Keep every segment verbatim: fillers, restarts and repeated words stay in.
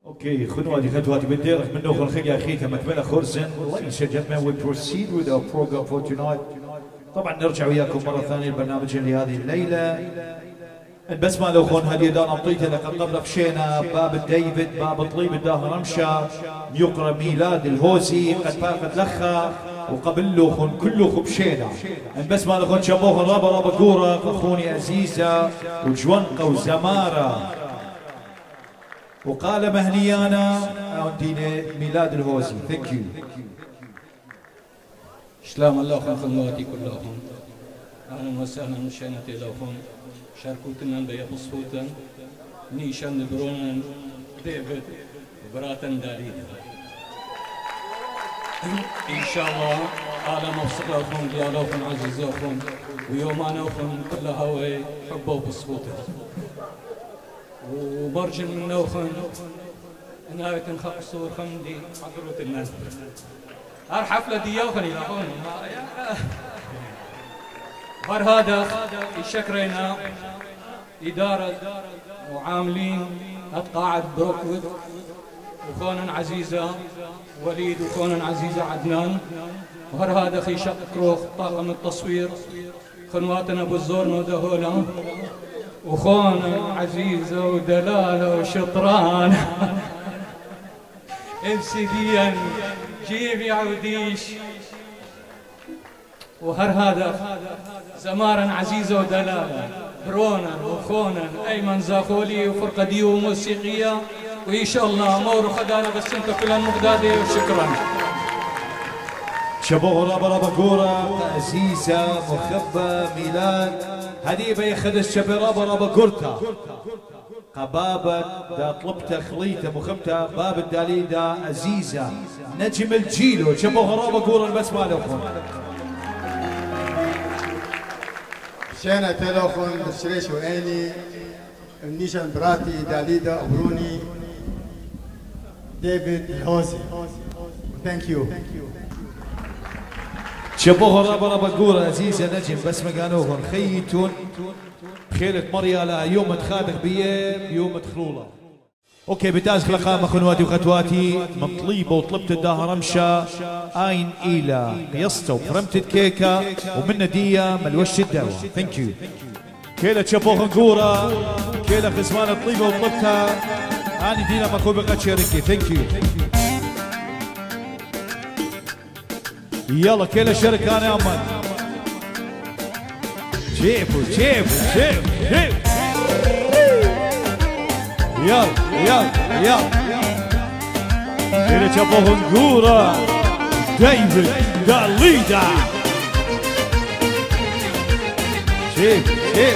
Okay, خذوا هذه خطوات بالدير من نوخ الخيا أخيتها مكملة خرسن. Ladies and gentlemen, we proceed with our program for tonight. طبعا نرجع وياكم مرة ثانية البرنامج لهذه الليلة. بس ما لو خون هدي دار أمطيته لقد قبل خشينا باب ديفيد باب طليب الداهر رمشة يقرأ ميلاد الهوزي قد فاقت لخا وقبل له خون كله خبشينا. بس ما لو خون شبوه رابا رابا قورة أخوني عزيزة وجوانقة وزمارة وقال مهنيانا عندنا ميلاد الهوزي. ثانك يو. سلام الله خلواتي كلهم. اهلا وسهلا مشينتي لكم شاركوتنا بيا بصوتا نيشان برونن ديفيد براتن داريدا ان شاء الله اهلا وسهلاكم ديالكم عزيزكم ويومانكم كل هواي حبوا بصوتا وبرجن من نوخن نهاية خقصور خمدي عذروت الناس هار حفلة ديوخني لأخوني هار هذا الشكرينا إدارة وعاملين أتقاعد بروكوود وخونا عزيزة وليد وخونا عزيزة عدنان وهر هذا خي شق كروخ طاقم التصوير خنواتنا أبو الزور ودهولا وخونا عزيزة ودلالة وشطران امسديا جيب يا عوديش وهر هذا زمارا عزيزة ودلالة برونا وخونا أيمن زاخولي وفرقة ديو موسيقية وإن شاء الله مور خدانا بس انت كلها مقدادي وشكرا. شبوه رابا رابا قورة عزيزة مخبة ميلاد هديبة ياخذ الشبي رابا رابا قورتا قبابة دا طلبته خليته مخبته باب الدليل دا عزيزة نجم الجيلو شبوه رابا قورة بس ما لكم شينا تلوخون بشريش وعيني النيشان براتي داليدا أبروني ديفيد الهوزي. ثانك يو. شبوه رابا رابا قورة عزيزة نجم بس ما قالوهن خيتون خيلة مريالة يوم تخابخ بيه يوم تخلولة. اوكي بتاز خلقام اخواتي وخطواتي مطليبه وطلبت الداهر رمشة اين الى قيصته وفرمت كيكه ومن نديه ملوش الدواء. ثانك يو. كيلة شبوه قورة كيلة خزمان طليبه وطلبتها اني دينا ماكو بقى شركي. ثانك يو. يلا كيلة شركة انا امل جيبوا جيبوا جيبوا جيبوا يلا يلا يلا كيلة شبوه قورة ديفيد داليدا جيب جيب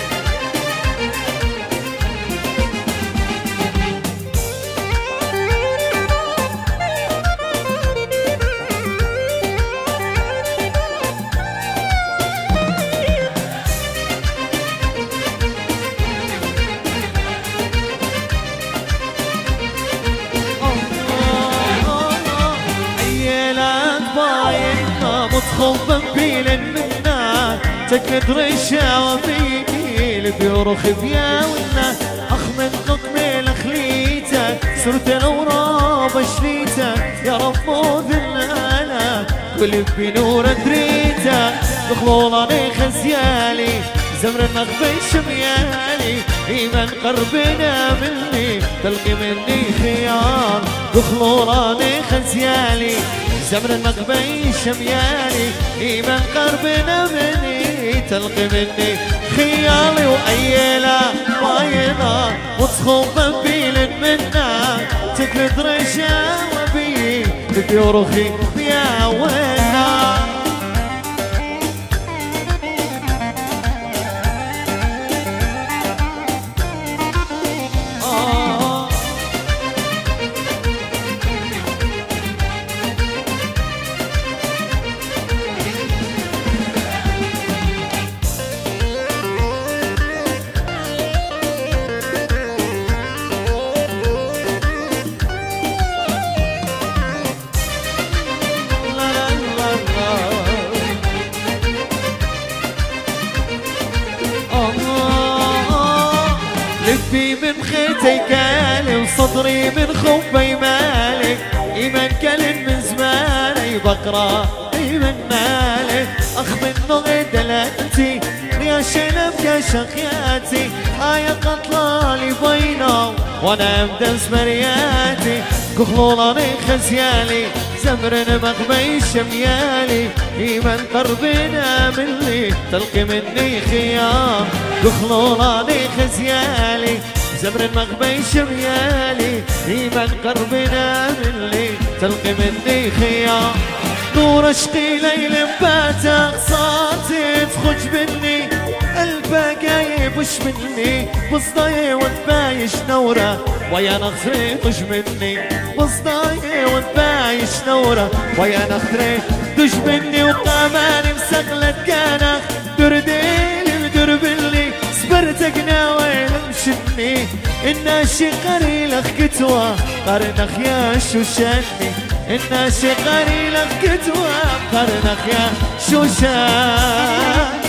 متخوفا بيلا منا تكد رشا وبيل بيورخ بيا ونا اخ من قطمي لخليته صرت الاورا بشليته يا رب وذلنا قلب بنور دريته دخلولاني خزيالي زمر النغبي شميالي ايمن قربنا مني تلقي مني خيار دخلولاني خزيالي زمر النقبي شميالي ايمن قربنا مني تلقي مني خيالي وايلا وايلا وتصخوفا بيل منا تكلد رشا وبي بيورخي يا وينا صدري من خبي مالي إيمان كلن من زماني بقرا إيمان مالي أخ من نغي دلالتي يا شنب يا شقياتي آية قطلالي بينا وانا مدنس مرياتي كخلولاني خزيالي زمرن مغبي شميالي إيمان قربنا مني تلقي مني خيام كخلولاني خزيالي زمرن مغبي شميالي إيمان قربنا مني تلقي مني خيام نور عشقي ليل مباتع صوتي تخج مني البقايب وش مني بصداي وتبايش نورة ويا نخري طش مني بصداي وتبايش نورة ويا نخري طش مني وقاماني مسقلت كانخ درديلي مدربلي صبرتك ناوي مشني الناشي قري لك كتوى قرنخ يا شوشاني الناشي قري لك كتوى قرنخ يا شوشاني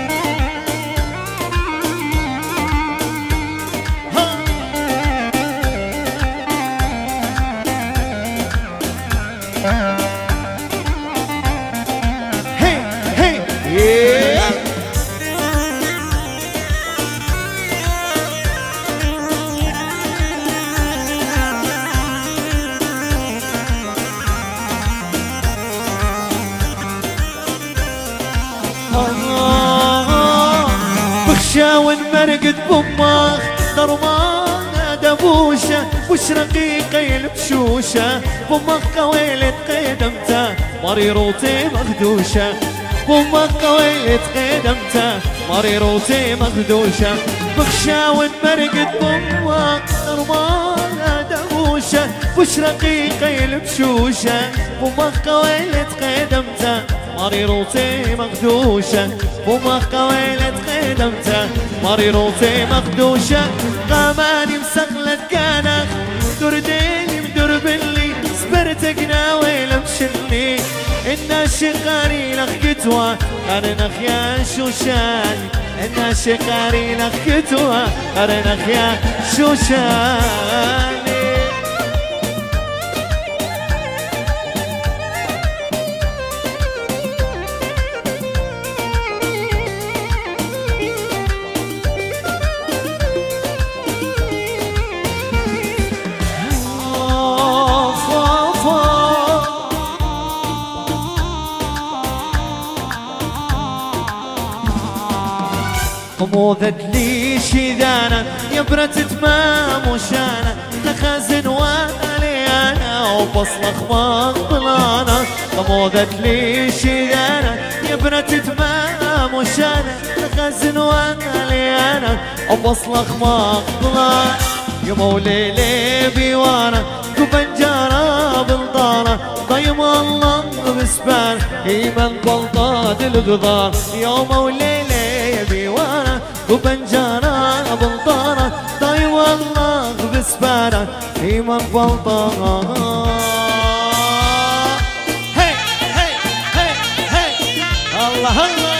بخشاون مرقد بماخ ضرمان دبوشة وش رقيقي البشوشة بماخ قويلة قدمته مريروتي مخدوشة بماخ قويلة قدمته مريروتي مخدوشة بخشاون مرقد بماخ ضرمان دبوشة وش رقيقي البشوشة بماخ قويلة قدمته مريروتي مخدوشة وما قويلة قدمته مريروتي مخدوشة قاماني مسقلت كانخ درديني مدربلي صبرتك ناوي لمشلني الناشي قاري لك كتوى قرنخ يا شوشاني الناشي قاري لك كتوى قرنخ يا شوشاني قموذت لي شذانة يبرة تمام وشانة تخازن والي انا وبصلخ مقبلانة قموذت لي شذانة يبرة تمام وشانة تخازن والي انا وبصلخ مقبلانة يا مولي لي بيوانة كبنجارة بالضانة ضيم الله بسبان ايمن بلطات الغضار يا مولي لي بيوانة وبنجارة بالطارة طي والله بسبارة ايمن بلطارة هي هي هي هي الله الله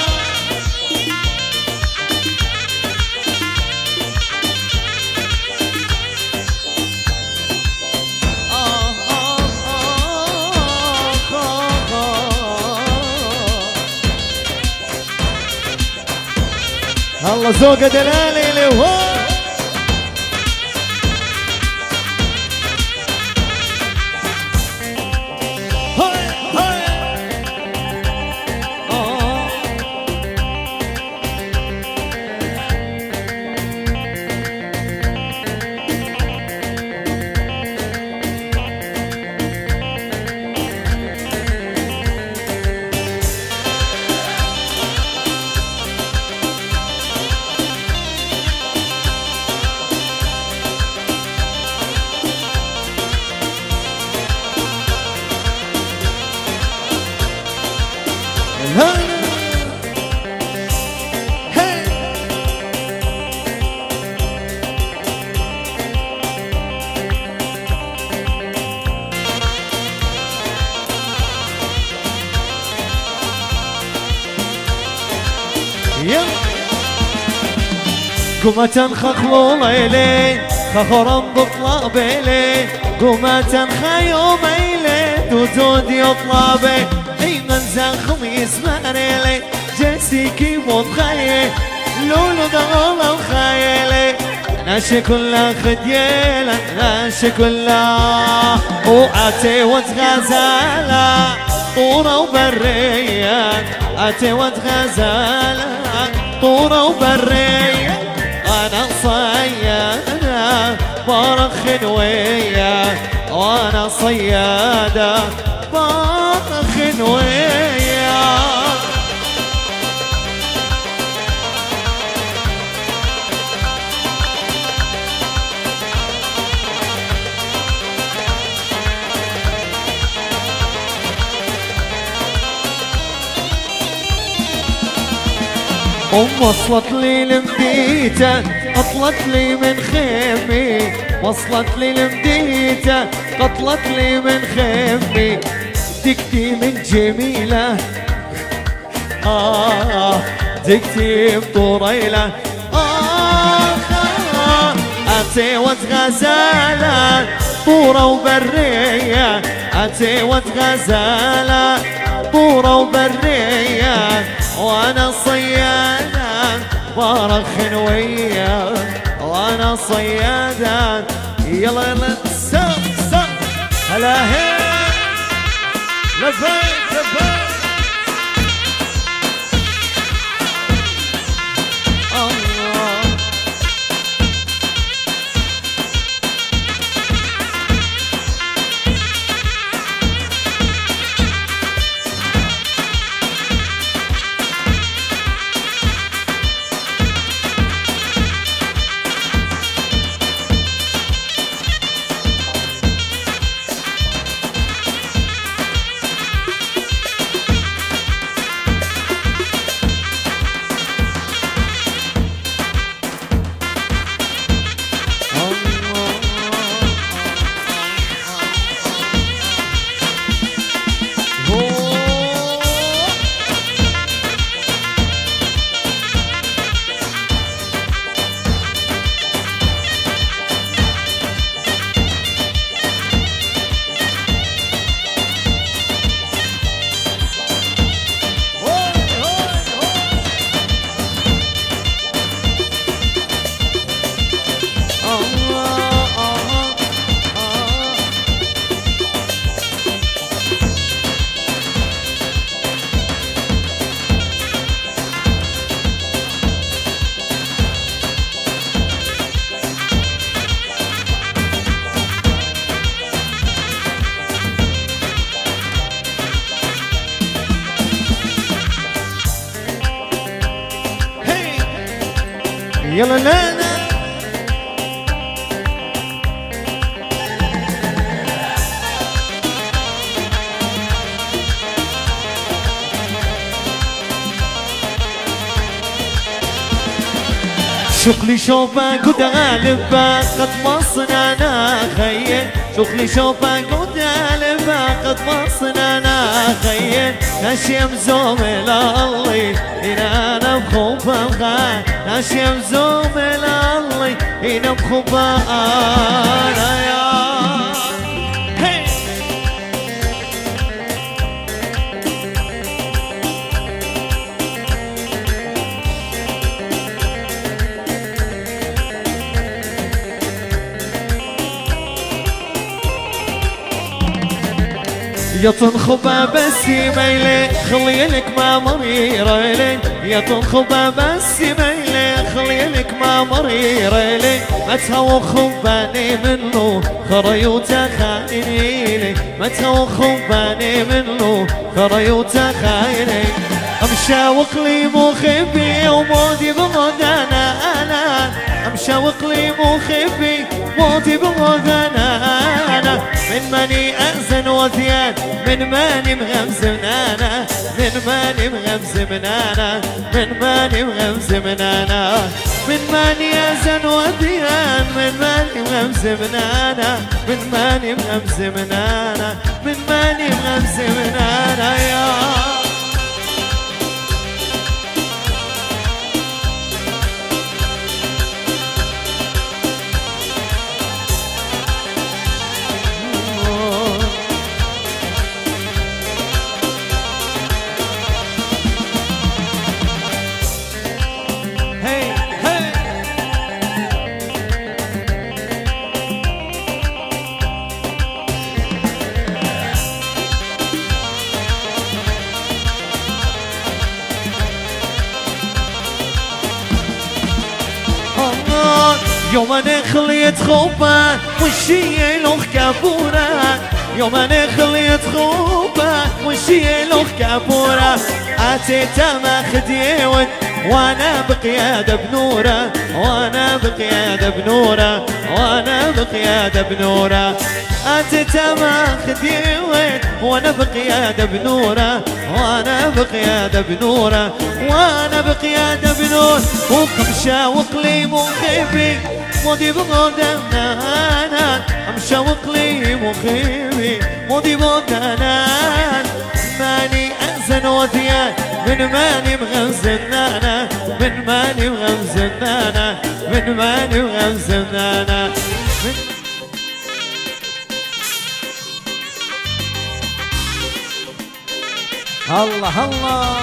الله زوق دلالي لهو هاي هاي آه. قمة خخلو ليلي خخرم بطلابي قومة خيوم إلي دودود يطلابي أي منزل خميس ماريلي جسيكي متخيل لولو دغول الخيلي ناشي كلها خديلة ناشي كلها وعتي وتغزالة طورة وبرية عتي وتغزالة طورة وبرية أنا صيادة برخ ويا وأنا صيادة برخ ويا أم وصلت لي لمديته قطلت لي من خيمي وصلت لي لمديته قطلت لي من خيمي دقتي من جميلة آه دقتي بطريلة آه آه أتي وتغزالة طورة وبرية أتي وتغزالة طورة وبرية وانا صيادة برخ ويا وانا صيادة يلا يلا سف سف هلا هي لفيت لفيت الله يلا لا شغلي شوفك ودالبك قد ما صنعنا خيل شغلي شوفك ودالبك قد ما صنعنا خيل ناشي مزوم لالي إنا أنا بخوفا مخان ناشي مزوم لالي إنا بخوفا أنا يا يا تنخبى بس ميلي خليلك ما مريرة لي يا تنخبى بس ميلي خليلك ما مريرة لي ما تهوى خباني منه خريوتا خايني لي ما تهوى خباني منه خريوتا خايني امشاوق لي مخبي ومودي بغدانا انا امشاوق لي مخبي مودي بغدانا انا من ماني أحزن وثيان من ماني مغمز منانا من ماني مغمز منانا من ماني مغمز منانا من ماني أحزن وثيان من ماني مغمز منانا من ماني مغمز منانا من ماني مغمز منانا يا انا خليت خوبه وشي لوخ كابوره يوم انا خليت خوبه وشي لوخ كابوره اتيت ما خديوت وانا بقياده بنوره وانا بقياده بنوره وانا بقياده بنوره اتيت ما خديوت وانا بقياده بنوره وانا بقياده بنوره وانا بقياده بنور وقمشه وقليم وخيبي مودي بغدنا انا امشى وقلي مخيبي مودي بغدنا ماني انزن وذيان من ماني مغمزن انا من ماني مغمزن انا من ماني مغمزن انا من الله الله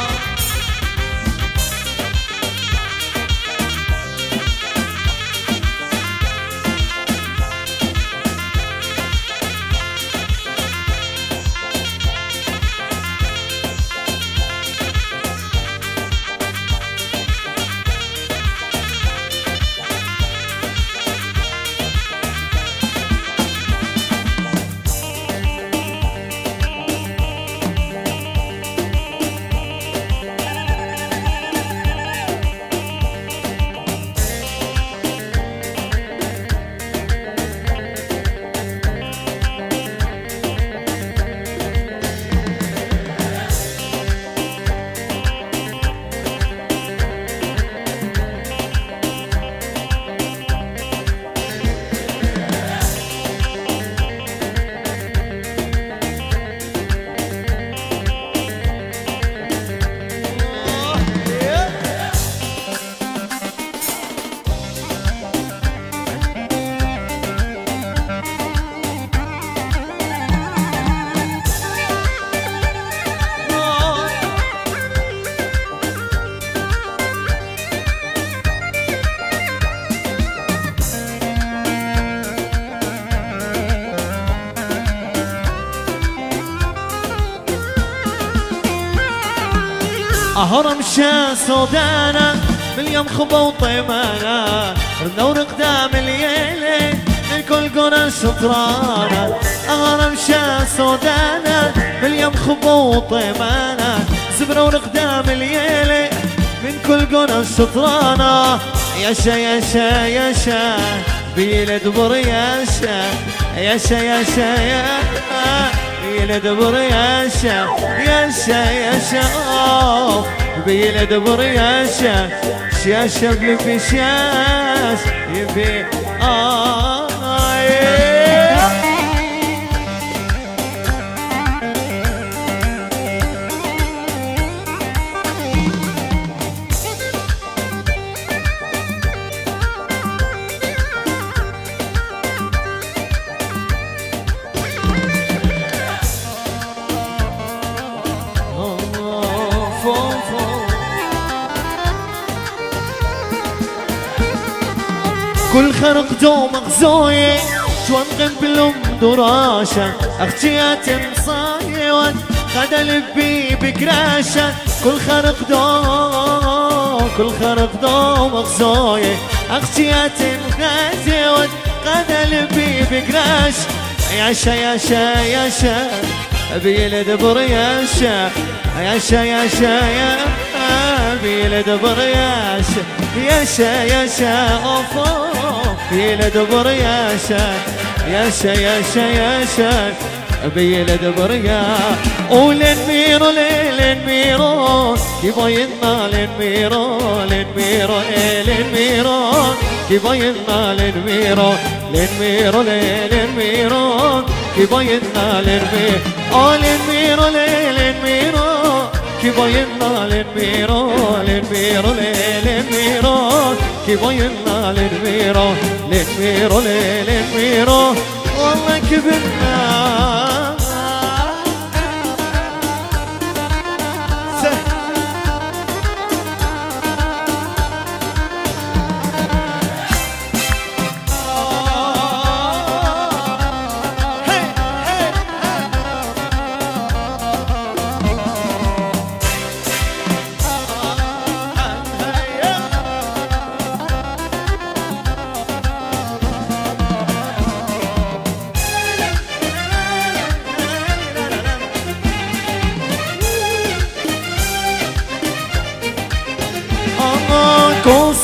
أهرم شا سودانا باليوم خبا وطيمانا ردور قدام الليلة من كل قرى شطرانا أهرم شا سودانا باليوم خبا وطيمانا زبرة ورقدام الليلة من كل قرى شطرانا يا شا يا شا يا شا بيلد برياشا يا شا يا شا يا بيلد برياشا يا شا يا شا بيلد برياشا شاشة بلبي شاش يبي آه كل خرق دوم غزوي جوان قبلهم دراشة اختيات مصايوان غدا لبي بقراشة كل خرق دوم كل خرق دوم غزوي اختيات مغازيوان غدا لبي بقراش ياشا ياشا ياشا بيلد برياشا ياشا ياشا يا بيلد برياشا ياشا ياشا اوفو بيلد برياشا ياشا ياشا ياشا بيلد بريا ولين ميرو لين ميرو كيباينا لين ميرو لين ميرو لين ميرو كيباينا لين ميرو لين ميرو لين ميرو كيباينا لين ميرو لين ميرو لين ميرو كيباينا لين ميرو لين ميرو لين ميرو كيباينا لين ميرو لين ميرو لين ميرو والله كبرنا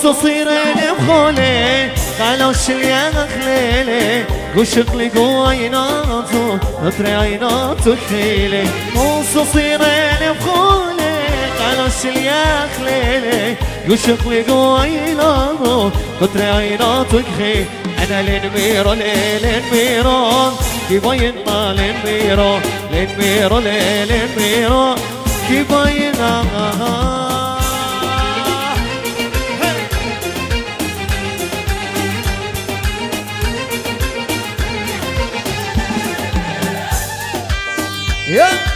صصيرين بخولي قالوا شليا خليلي وشق لي قويناتو نطري عيناتو خيلي صصيرين بخولي قالوا شليا خليلي وشق لي قويناتو نطري عيناتو خيلي أنا لنميرو لنميرو كيباينا لنميرو لنميرو لنميرو كيباينا Yeah.